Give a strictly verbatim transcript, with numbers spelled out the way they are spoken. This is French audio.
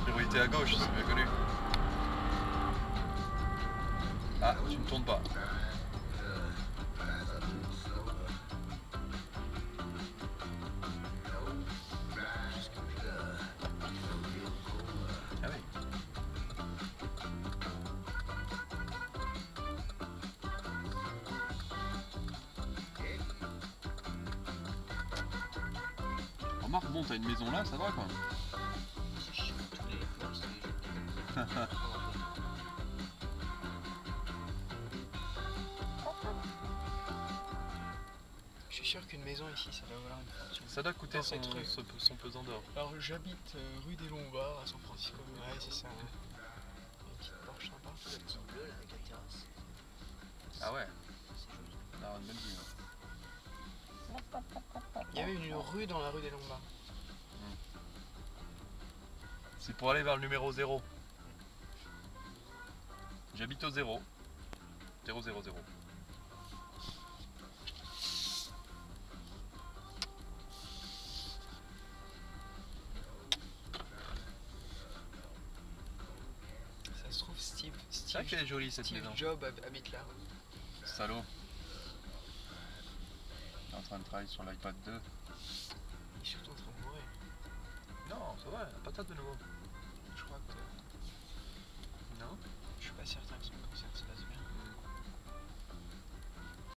Priorité à gauche, c'est bien connu. Ah, tu ne tournes pas. Ah oui. Remarque, bon, t'as une maison là, ça va quoi. Je suis sûr qu'une maison ici, ça doit valoir une fortune. Ça doit coûter son, Son, son, son pesant d'or. Alors j'habite euh, rue des Lombards à San Francisco. Ouais, c'est ça. Hein. Une petite Porsche sympa. La petite bleue là avec la terrasse. Ah ouais. C'est joli. Non, une belle vue. Il y avait une rue dans la rue des Lombards. C'est pour aller vers le numéro zéro. J'habite au zéro. zéro zéro zéro. Ça se trouve Steve. C'est vrai Steve, qu'elle est jolie cette Steve maison. Jobs hab- habite là. Salaud. Il est en train de travailler sur l'iPad deux. Il est surtout en train de mourir. Non, ça va, la patate de nouveau. Je crois que. Non. Je suis pas certain que son